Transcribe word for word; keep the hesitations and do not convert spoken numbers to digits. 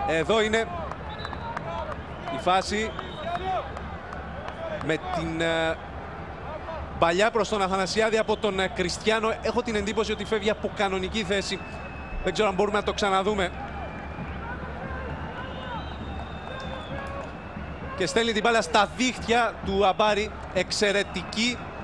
Εδώ είναι η φάση με την ε, παλιά προς τον Αθανασιάδη από τον ε, Κριστιάνο. Έχω την εντύπωση ότι φεύγει από κανονική θέση. Δεν ξέρω αν μπορούμε να το ξαναδούμε. Και στέλνει την μπάλα στα δίχτυα του Αμπάρη. Εξαιρετική